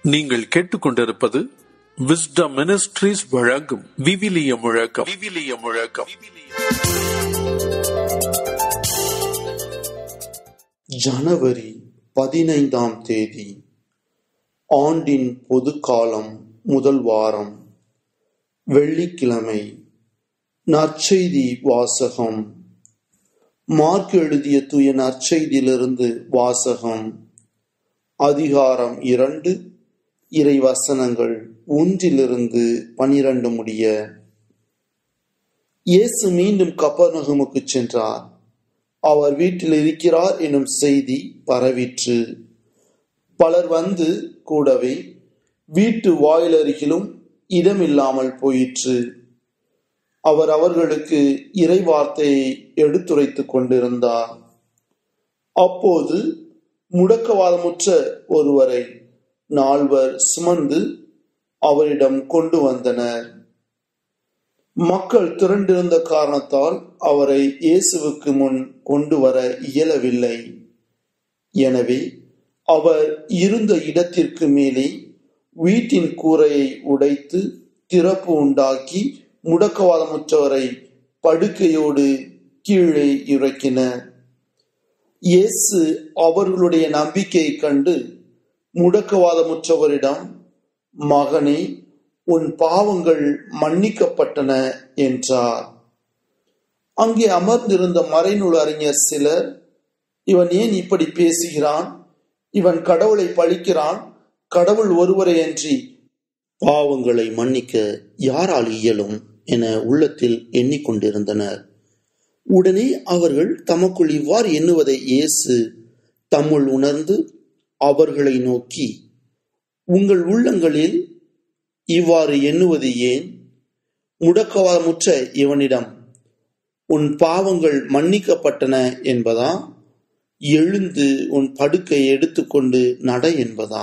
நீங்கள் கேட்டுக்கொண்டிருப்பது wisdom ministries வழங்கும் விவிலிய முழக்கம். ஜனவரி 15 ஆண்டின் பொது காலம், முதல் வாரம், வெள்ளிக்கிழமை. நற்செய்தி வாசகம். மார்க் எழுதிய தூய நற்செய்தியிலிருந்து வாசகம். அதிகாரம் 2, இறை வசனங்கள் 1-12 முடிய. இயேசு மீண்டும் கப்பர்நகமுக்கு சென்றார். அவர் வீட்டில் இருக்கிறார் எனும் செய்தி பரவிற்று. பலர் வந்து கூடவே வீட்டு வாயிலருகிலும் இடமில்லாமல் போயிற்று. அவர் அவர்களுக்கு இறை வார்த்தையை எடுத்துரைத்துக் கொண்டிருந்தார். அப்போது முடக்கவாதமுற்ற ஒருவரை 4 சுமந்து அவரிடம் கொண்டு வந்தனர். மக்கள் திரண்டிருந்த காரணத்தால் அவரை இயேசுவுக்கு முன் கொண்டு வர இயலவில்லை. எனவே அவர் இருந்த இடத்திற்கு மேலே வீட்டின் கூரையை உடைத்து திறப்பு உண்டாக்கி முடக்கவாதமுற்றவரை படுக்கையோடு கீழே இறக்கினர். இயேசு அவர்களுடைய நம்பிக்கையை கண்டு முடக்கவாதமுற்றவரிடம், மகனே, உன் பாவங்கள் மன்னிக்கப்பட்டன என்றார். அங்கே அமர்ந்திருந்த மறைநூல் அறிஞர் சிலர், இவன் ஏன் இப்படி பேசுகிறான்? இவன் கடவுளை பழிக்கிறான். கடவுள் ஒருவரை அன்றி பாவங்களை மன்னிக்க யாரால் இயலும் என உள்ளத்தில் எண்ணிக்கொண்டிருந்தனர். உடனே அவர்கள் தமக்குள் இவ்வாறு எண்ணுவதை இயேசு தம்முள் உணர்ந்து அவர்களை நோக்கி, உங்கள் உள்ளங்களில் இவ்வாறு எண்ணுவது ஏன்? முடக்கவாதமுற்ற இவனிடம் உன் பாவங்கள் மன்னிக்கப்பட்டன என்பதா, எழுந்து உன் படுக்கையை எடுத்துக்கொண்டு நட என்பதா?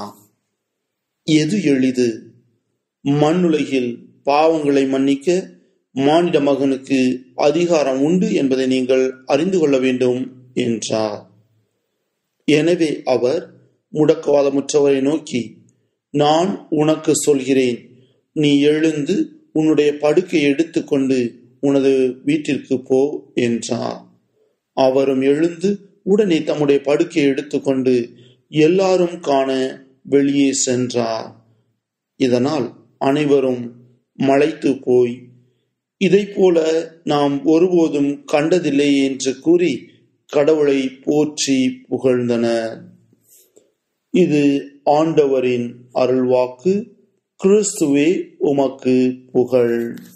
எது எளிது? மண்ணுலகில் பாவங்களை மன்னிக்க மானிட மகனுக்கு அதிகாரம் உண்டு என்பதை நீங்கள் அறிந்து கொள்ள வேண்டும் என்றார். எனவே அவர் முடக்கவாதமுற்றவரை நோக்கி, நான் உனக்கு சொல்கிறேன், நீ எழுந்து உன்னுடைய படுக்கையை எடுத்துக்கொண்டு உனது வீட்டிற்கு போ என்றார். அவரும் எழுந்து உடனே தம்முடைய படுக்கையை எடுத்துக்கொண்டு எல்லாரும் காண வெளியே சென்றார். இதனால் அனைவரும் மலைத்து போய், இதை போல நாம் ஒருபோதும் கண்டதில்லை என்று கூறி கடவுளை போற்றி புகழ்ந்தனர். இது ஆண்டவரின் அருள்வாக்கு. கிறிஸ்துவே உமக்கு புகழ்.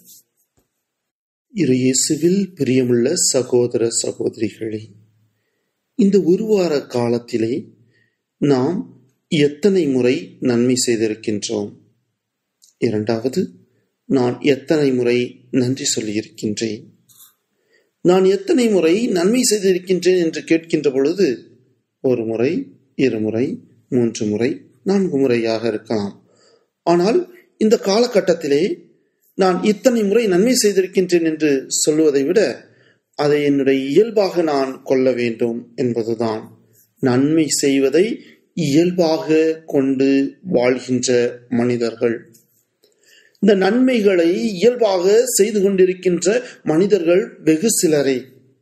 இயேசுவில் பிரியமுள்ள சகோதர சகோதரிகளே, இந்த ஒரு வார காலத்திலே நாம் எத்தனை முறை நன்மை செய்திருக்கின்றோம்? இரண்டாவது, நான் எத்தனை முறை நன்றி சொல்லியிருக்கின்றேன்? நான் எத்தனை முறை நன்மை செய்திருக்கின்றேன் என்று கேட்கின்ற பொழுது 1 முறை, 2 முறை, 3 முறை, 4 முறையாக இருக்கலாம். ஆனால் இந்த காலகட்டத்திலே நான் இத்தனை முறை நன்மை செய்திருக்கின்றேன் என்று சொல்லுவதை விட அதை என்னுடைய இயல்பாக நான் கொள்ள வேண்டும் என்பதுதான். நன்மை செய்வதை இயல்பாக கொண்டு வாழ்கின்ற மனிதர்கள், இந்த நன்மைகளை இயல்பாக செய்து கொண்டிருக்கின்ற மனிதர்கள் வெகு சிலரே.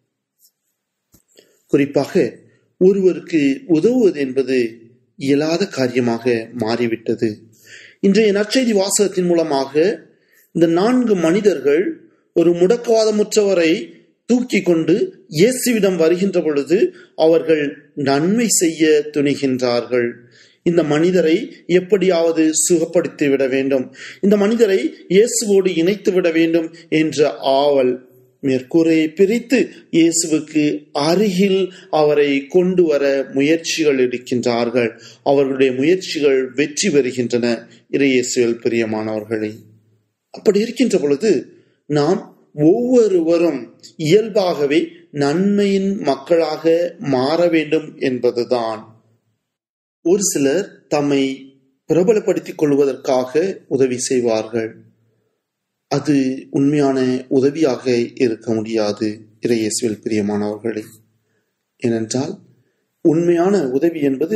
குறிப்பாக ஒருவருக்கு உதவுவது என்பது இயலாத காரியமாக மாறிவிட்டது. இன்றைய நற்செய்தி வாசகத்தின் மூலமாக இந்த 4 மனிதர்கள் ஒரு முடக்கவாதமுற்றவரை தூக்கி கொண்டு இயேசுவிடம் வருகின்ற பொழுது அவர்கள் நன்மை செய்ய துணிகின்றார்கள். இந்த மனிதரை எப்படியாவது சுகப்படுத்தி விட வேண்டும், இந்த மனிதரை இயேசுவோடு இணைத்து விட வேண்டும் என்ற ஆவல். மேற்கூரையை பிரித்து இயேசுவுக்கு அருகில் அவரை கொண்டு வர முயற்சிகள் எடுக்கின்றார்கள். அவர்களுடைய முயற்சிகள் வெற்றி பெறுகின்றன. இயேசுவில் பிரியமானவர்களே, அப்படி இருக்கின்ற பொழுது நாம் ஒவ்வொருவரும் இயல்பாகவே நன்மையின் மக்களாக மாற வேண்டும் என்பதுதான். ஒரு சிலர் தம்மை பிரபலப்படுத்திக் கொள்வதற்காக உதவி செய்வார்கள். அது உண்மையான உதவியாக இருக்க முடியாது இயேசுவில் பிரியமானவர்களே. ஏனென்றால் உண்மையான உதவி என்பது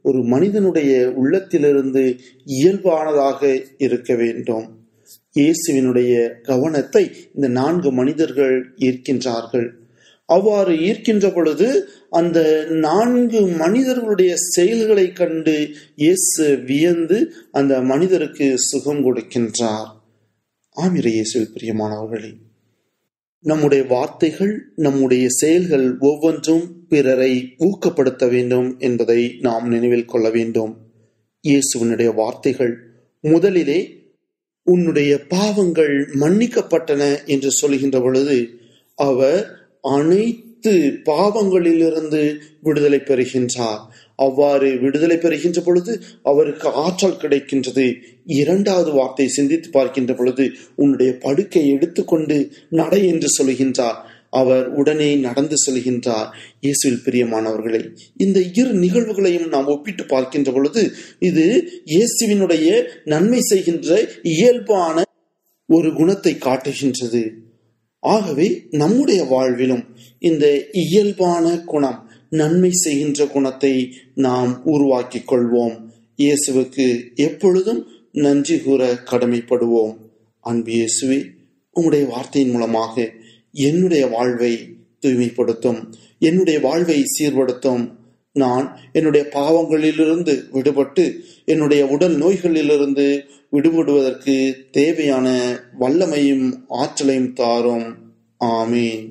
ஒரு மனிதனுடைய உள்ளத்திலிருந்து இயல்பானதாக இருக்க வேண்டும். இயேசுவினுடைய கவனத்தை இந்த 4 மனிதர்கள் ஈர்க்கின்றார்கள். அவ்வாறு ஈர்க்கின்ற பொழுது அந்த 4 மனிதர்களுடைய செயல்களை கண்டு இயேசு வியந்து அந்த மனிதருக்கு சுகம் கொடுக்கின்றார். ஆமிர இயேசுவில் பிரியமானவர்களே, நம்முடைய வார்த்தைகள், நம்முடைய செயல்கள் ஒவ்வொன்றும் பிறரை ஊக்கப்படுத்த வேண்டும் என்பதை நாம் நினைவில் கொள்ள வேண்டும். இயேசுவினுடைய வார்த்தைகள் முதலிலே உன்னுடைய பாவங்கள் மன்னிக்கப்பட்டன என்று சொல்கின்ற பொழுது அவர் அனைத்து பாவங்களிலிருந்து விடுதலை பெறுகின்றார். அவ்வாறு விடுதலை பெறுகின்ற பொழுது அவருக்கு ஆற்றல் கிடைக்கின்றது. 2வது வார்த்தை சிந்தித்து பார்க்கின்ற பொழுது உன்னுடைய படுக்கை எடுத்துக்கொண்டு நடை என்று சொல்கின்றார். அவர் உடனே நடந்து செல்கின்றார். இயேசுவில் பிரியமானவர்களே, இந்த 2 நிகழ்வுகளையும் நாம் ஒப்பிட்டு பார்க்கின்ற பொழுது இது இயேசுவினுடைய நன்மை செய்கின்ற இயல்பான ஒரு குணத்தை காட்டுகின்றது. ஆகவே நம்முடைய வாழ்விலும் இந்த இயல்பான குணம், நன்மை செய்கின்ற குணத்தை நாம் உருவாக்கிக் கொள்வோம். இயேசுவுக்கு எப்பொழுதும் நன்றி கூற கடமைப்படுவோம். அன்பு இயேசுவே, உம்முடைய வார்த்தையின் மூலமாக என்னுடைய வாழ்வை தூய்மைப்படுத்தும், என்னுடைய வாழ்வை சீர்படுத்தும். நான் என்னுடைய பாவங்களிலிருந்து விடுபட்டு என்னுடைய உடல் நோய்களிலிருந்து விடுபடுவதற்கு தேவையான வல்லமையும் ஆற்றலையும் தாரும். ஆமீன்.